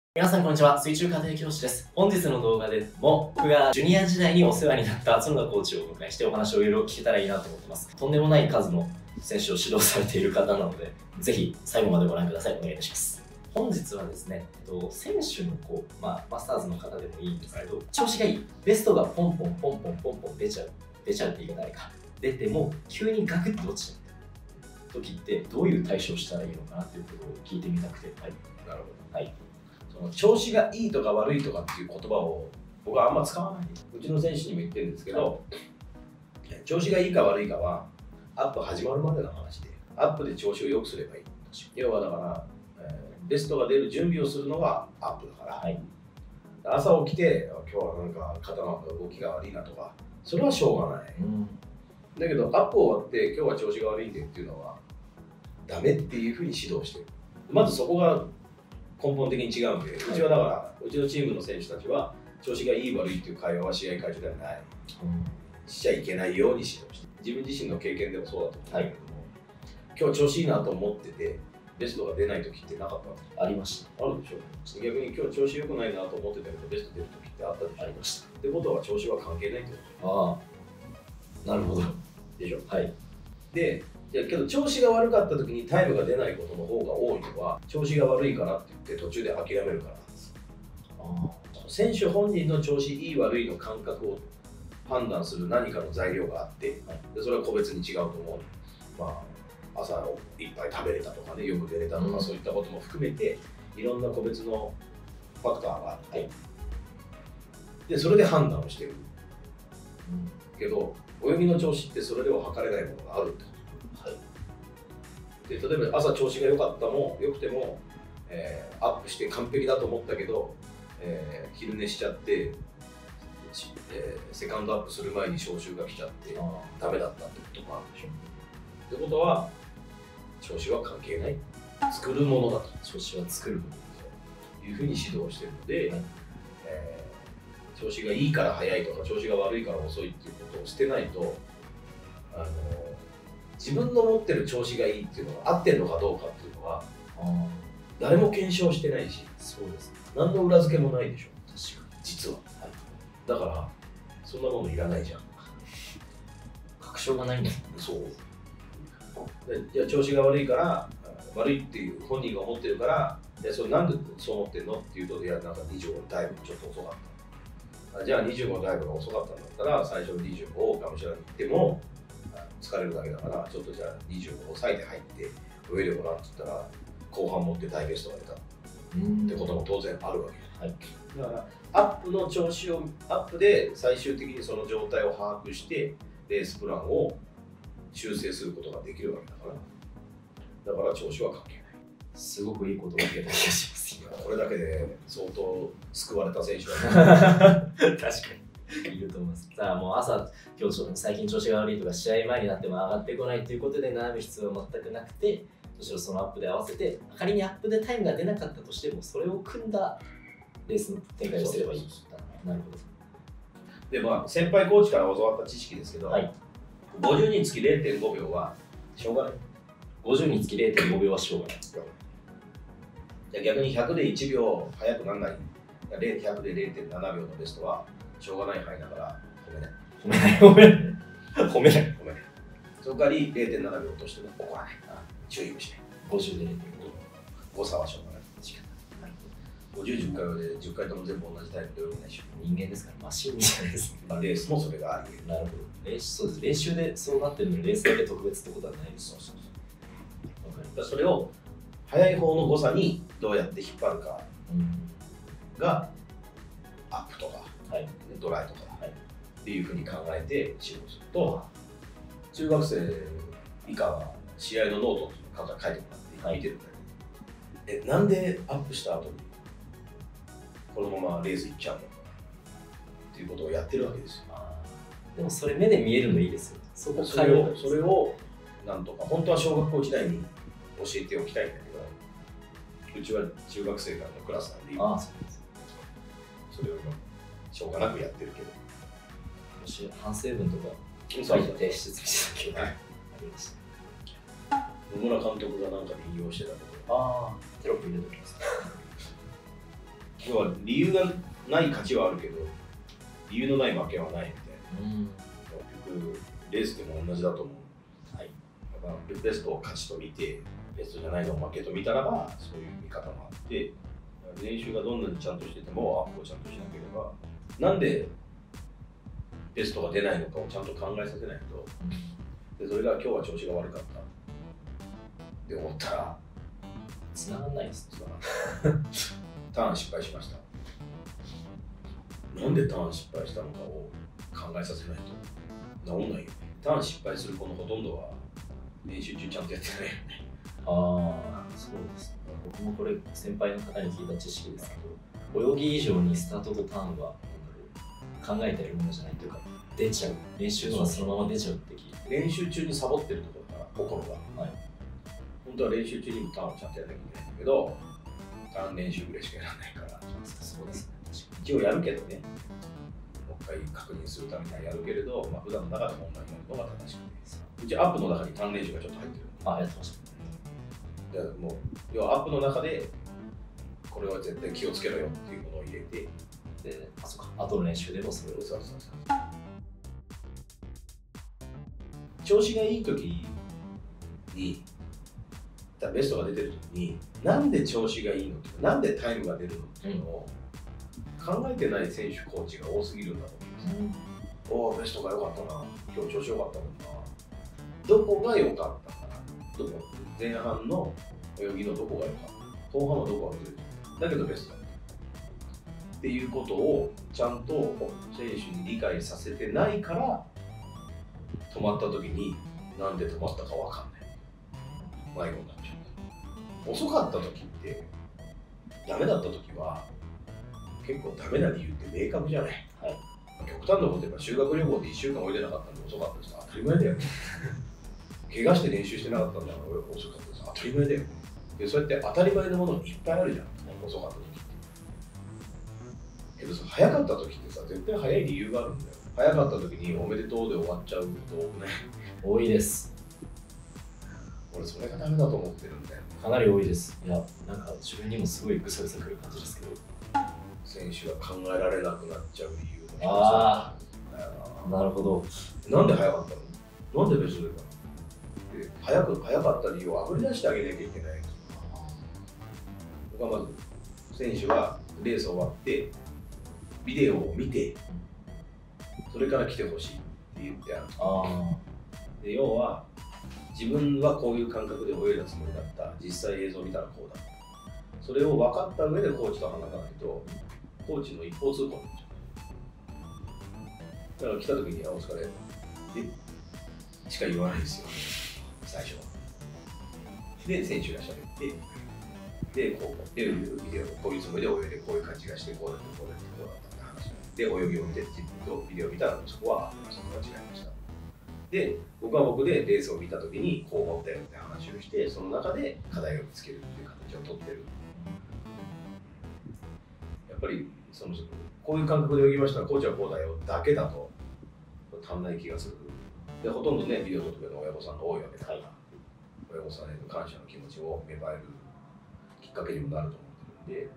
皆さんこんにちは、水中家庭教師です。本日の動画でも僕がジュニア時代にお世話になった角田コーチをお迎えしてお話をいろいろ聞けたらいいなと思ってます。とんでもない数の選手を指導されている方なので、ぜひ最後までご覧ください。お願いいたします。本日はですね、選手のマスターズの方でもいいんですけど、調子がいい、ベストがポンポン出ちゃうって言い方ないか。出ても急にガクッと落ちちゃう時ってどういう対処をしたらいいのかなっていうことを聞いてみたくて。はい。 なるほど。 はい。 調子がいいとか悪いとかっていう言葉を僕はあんま使わない。うちの選手にも言ってるんですけど、調子がいいか悪いかはアップ始まるまでの話で、アップで調子を良くすればいい。要はだから、ベストが出る準備をするのがアップだから、はい、朝起きて今日はなんか肩の動きが悪いなとか、それはしょうがない。だけどアップ終わって今日は調子が悪いんでっていうのはダメっていうふうに指導してる。まずそこが根本的に違うんで、うちはだから、うちのチームの選手たちは調子がいい悪いっていう会話は試合会場ではない、しちゃいけないように指導して、自分自身の経験でもそうだと思うんだけども、今日調子いいなと思っててベストが出ない時ってなかった？ ありました。 あるでしょ。逆に今日調子良くないなと思ってたけどベスト出る時ってあったでしょ。 ありました。 ってことは調子は関係ないってこと。 ああ、なるほど。 でしょ。 はい。 でけど調子が悪かった時にタイムが出ないことの方が多いのは調子が悪いからって言って途中で諦めるからなんです。選手本人の調子いい悪いの感覚を判断する何かの材料があって、でそれは個別に違うと思う。朝いっぱい食べれたとかね、よく出れたとか、そういったことも含めていろんな個別のファクターがあって、でそれで判断をしてる、けど泳ぎの調子ってそれでは測れないものがあるってこと。で例えば朝調子が良くても、アップして完璧だと思ったけど、昼寝しちゃって、セカンドアップする前に招集が来ちゃってダメだったってこともあるでしょ。ってことは調子は関係ない、作るものだと。 調子は作るものというふうに指導しているので、調子がいいから速いとか調子が悪いから遅いっていうことを捨てないと、自分の持ってる調子がいいっていうのが合ってるのかどうかっていうのは誰も検証してないし、 そうです、 何の裏付けもないでしょ。 確かに。 実は、だからそんなものいらないじゃん。 確証がないんだ。 そう。じゃあ調子が悪いから悪いっていう本人が思ってるから、それなんでそう思ってるのっていうと、いやなんか25のタイムちょっと遅かった。じゃあ25のタイムが遅かったんだったら最初の25をがむしゃらに行っても疲れるだけだから、ちょっとじゃあ25を抑えて入って泳いでごらんって言ったら後半持って大ベストが出たってことも当然あるわけです。だからアップの調子をアップで最終的にその状態を把握してレースプランを修正することができるわけだから調子は関係ない。 すごくいいことを言えた気がします。 これだけで相当救われた選手は確かにいると思います。さあもう今日最近調子が悪いとか試合前になっても上がってこないということで悩む必要は全くなくて、むしろそのアップで合わせて、仮にアップでタイムが出なかったとしてもそれを組んだレースの展開をすればいい。なるほど。で先輩コーチから教わった知識ですけど、50につき 0.5 秒はしょうがない。 50につき 0.5 秒はしょうがない。 じゃあ逆に100で1秒速くならない、100で 0.7 秒のベストはしょうがない範囲だから褒めない。 褒めない。 その代わり 0.7 秒落としても怒らない。注意もしない。 50で 0.5。 誤差はしょうがない。50、10回で10回とも全部同じタイプで泳げないし。 人間ですからマシンじゃないですか。 レースもそれがあり得る。 なるほど。そうです。練習でそうなってるのにレースだけ特別ってことはないです。 それを速い方の誤差にどうやって引っ張るかがアップとか、ドライとかっていうふうに考えて指導すると、中学生以下は試合のノートを書いてもらって見てるんだけど、なんでアップした後にこのままレース行っちゃうのっていうことをやってるわけですよ。 でもそれ目で見えるのいいですよ。 それをなんとか本当は小学校時代に教えておきたいんだけど、うちは中学生からのクラスなんで今それをしょうがなくやってるけど、 反省文とか書いて提出したけど、ありました。 野村監督がなんかで引用してたけど、 テロップ入れておきます。 要は理由がない勝ちはあるけど、理由のない負けはないみたいな。結局、レースでも同じだと思う。はい。だからベストを勝ちと見て、ベストじゃないのを負けと見たらば、そういう見方もあって、練習がどんなにちゃんとしてても、アップをちゃんとしなければ、なんでベストが出ないのかをちゃんと考えさせないと、でそれが今日は調子が悪かったって思ったら、 繋がんないです。 ターン失敗しました。なんでターン失敗したのかを考えさせないと治んないよね。ターン失敗する子のほとんどは練習中ちゃんとやってないよね。 ああ、そうですね。僕もこれ先輩の方に聞いた知識ですけど、泳ぎ以上にスタートとターンは考えてるものじゃないというか、出ちゃう。練習のはそのまま出ちゃうって聞いて。 練習中にサボってるところから心が。はい。本当は練習中にもターンをちゃんとやらなきゃいけないんだけど、ターン練習ぐらいしかやらないから。 そうですね。 一応やるけどね。もう一回確認するためにはやるけれど、普段の中で本来やるのが正しくて。うちアップの中にターン練習がちょっと入ってる。 あ、やってました。 もう要はアップの中でこれは絶対気をつけろよっていうものを入れて、 で、あ、そうか、後の練習でもそれを。 そう調子がいい時に、ベストが出てる時に、なんで調子がいいのって、なんでタイムが出るのっていうのを考えてない選手、コーチが多すぎるんだと思うんですよ。おお、ベストが良かったな、今日調子良かったもんな、どこが良かったかな、前半の泳ぎのどこが良かった、後半のどこが出る、だけどベストだっていうことをちゃんと選手に理解させてないから、止まった時になんで止まったか分かんない、迷子になっちゃう。遅かった時って、ダメだった時は結構ダメな理由って明確じゃない、はい、極端なこと言えば修学旅行で1週間泳いでなかったんで遅かったです、当たり前だよね怪我して練習してなかったんだから遅かったです、当たり前だよね。でそうやって当たり前のものいっぱいあるじゃん、遅かった時って。けどさ、早かった時ってさ、絶対早い理由があるんだよ。早かった時におめでとうで終わっちゃうこと多くない？ 多いです。 俺それがダメだと思ってるんだよ。 かなり多いです。いや、なんか自分にもすごいぐさぐさくる感じですけど、 選手が考えられなくなっちゃう理由の一つだな。なるほど。 なんで早かったの？なんでベスト出たの？早かった理由をあぶり出してあげなきゃいけない。僕はまず選手はレース終わってビデオを見て、それから来てほしいって言ってある。で要は自分はこういう感覚で泳いだつもりだった、実際映像を見たらこうだ、それを分かった上でコーチと話さないとコーチの一方通行になっちゃう。だから来た時に「あ、お疲れ」しか言わないんですよ、最初は。で選手が喋って、でこうビデオこういうつもりで泳いでこういう感じがしてこうだってこうだってこうだったって話で、泳ぎを見て自分とビデオを見たらそこは合ってました、これは違いました。で僕は僕でレースを見た時にこう思ったよって話をして、その中で課題を見つけるっていう形をとってる。やっぱりこういう感覚で泳ぎましたらコーチはこうだよだけだと足んない気がする。でほとんどねビデオを撮ってくれる親御さんが多いわけだから、親御さんへの感謝の気持ちを芽生えるきっかけにもなると思ってるんで、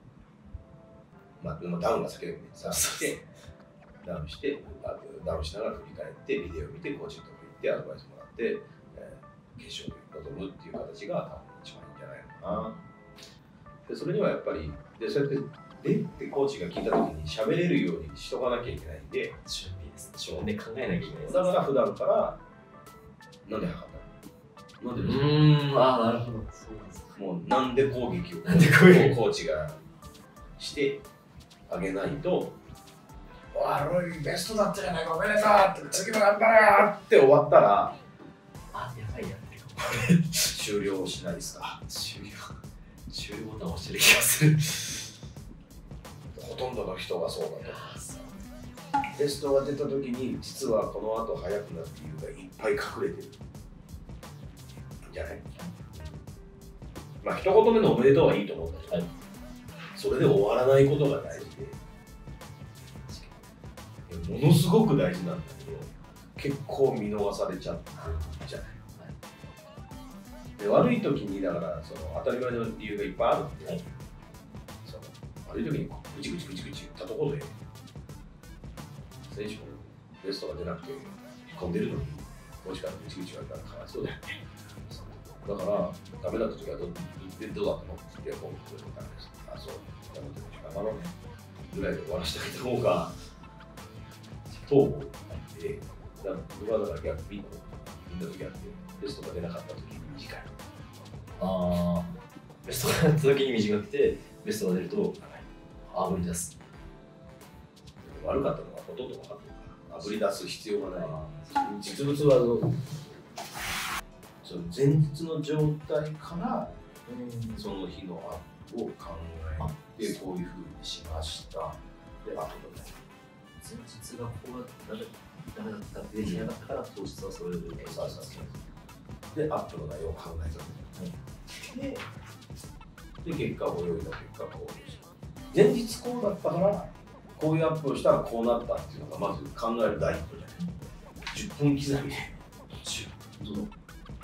ダウンが先でもね、ダウンしてダウンしながら振り返ってビデオを見てコーチのとこ行ってアドバイスもらって、決勝に臨むっていう形が多分一番いいんじゃないのかな。でそれにはやっぱりそうやってってコーチが聞いた時に喋れるようにしとかなきゃいけないんで、 準備です。自分で考えなきゃいけないです。 だから普段からなんで測ったの？なんで？ なるほど。そうなんですか。 もうなんで攻撃をコーチがしてあげないと、ロイベストだったじゃないか、おめでとうって次も頑張れよって終わったら、 やばい終了しないですか？ 終了ボタン押してる気がする。 ほとんどの人がそうだと思います。テストが出た時に実はこの後速くなる理由がいっぱい隠れてるじゃない？一言目のおめでとうはいいと思うんだけど、それで終わらないことが大事で、ものすごく大事なんだけど結構見逃されちゃってるじゃない。で悪い時にだから当たり前の理由がいっぱいあるんで、 悪い時にぐちぐちぐちぐち言ったところで、選手もベストが出なくて、混んでるのに、コーチからぐちぐち言われたらかわいそうだよね。だから、ダメだった時はどうだったの？いや、こうダメです。あ、そう、ダメだった時頑張ろうね。ぐらいで終わらせてあげた方が、と思って、僕はだから逆に、みんなと逆で、ベストが出なかった時に短い。 ベストが出た時に短くて、ベストが出ると、あぶり出す。 悪かったのはほとんど分かってるから、あぶり出す必要がない。実物はその前日の状態から、その日のアップを考えて、こういうふうにしました。で、あとで前日がここがダメだった、できなかったから、当日はそれで。 で、アップの内容を考えた。で、結果を泳いだ結果こうでした。前日こうだったから、こういうアップをしたらこうなったっていうのがまず考える第一歩じゃない。10分刻みで。10分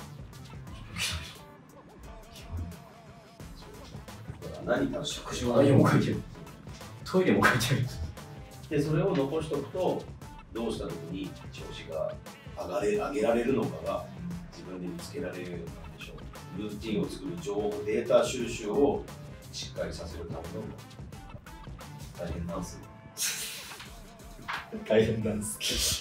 何食べ食事の内容も書いてる。トイレも書いてる。 で、それを残しておくと、どうした時に調子が上げられるのかが自分で見つけられるようになるでしょう。ルーティンを作る情報、データ収集をしっかりさせるための大変なんですよ。 大変なんです。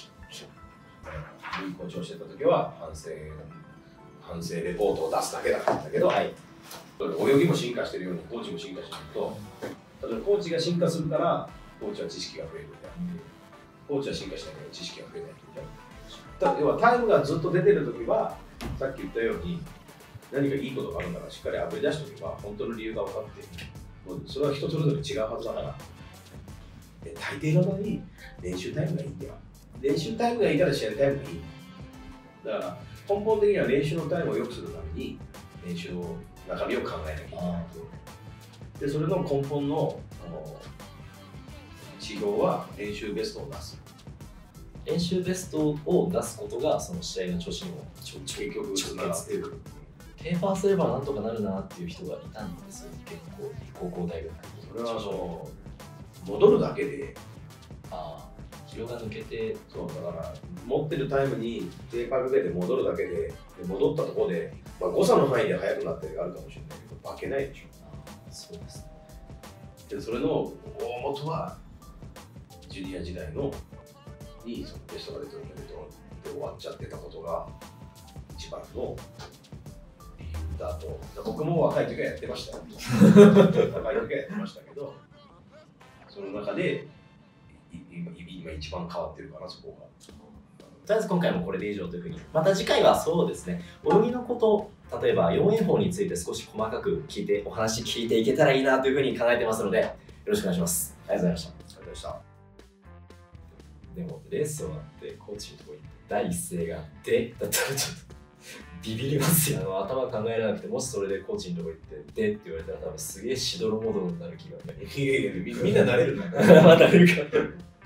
いいコーチをしてた時は反省レポートを出すだけだったんだけど、はい、泳ぎも進化してるようにコーチも進化してると、例えばコーチが進化するからコーチは知識が増えるみたいな、コーチは進化しないから知識が増えないみたいな。要はタイムがずっと出てる時はさっき言ったように何かいいことがあるならしっかりあぶり出しておけば本当の理由が分かって、もうそれは人それぞれ違うはずだから、大抵の場合練習タイムがいいんだよ。練習タイムがいいから試合タイムがいい。だから根本的には練習のタイムを良くするために練習の中身を考えなきゃいけない。で、それの根本の指標は練習ベストを出す。 練習ベストを出すことがその試合の調子にも結局つながってくる。 テーパーすればなんとかなるなっていう人がいたんですよ、結構高校大学。 それは戻るだけで、 疲労が抜けて、 そうだから持ってるタイムにテーパーかけて戻るだけで、戻ったところで、誤差の範囲で速くなったりがあるかもしれないけど、負けないでしょ。 そうですね。 で、それの大元はジュニア時代のにそのベストが出ておめでとうで終わっちゃってたことが一番の理由だと。僕も若い時はやってましたよ。若い時はやってましたけど、その中で今一番変わってるかな、そこが。 とりあえず今回もこれで以上というふうに、また次回はそうですね、泳ぎのこと、例えば4泳法について少し細かくお話聞いていけたらいいなというふうに考えてますので、よろしくお願いします。ありがとうございました。 ありがとうございました。 でもレース終わってコーチのところに第一声が「で」だったらちょっとビビりますよ。頭考えられなくて、もしそれでコーチのところに行って「で」って言われたら多分すげえしどろもどろになる気が。 いやいや、みんな慣れるから。 まあ慣れるか。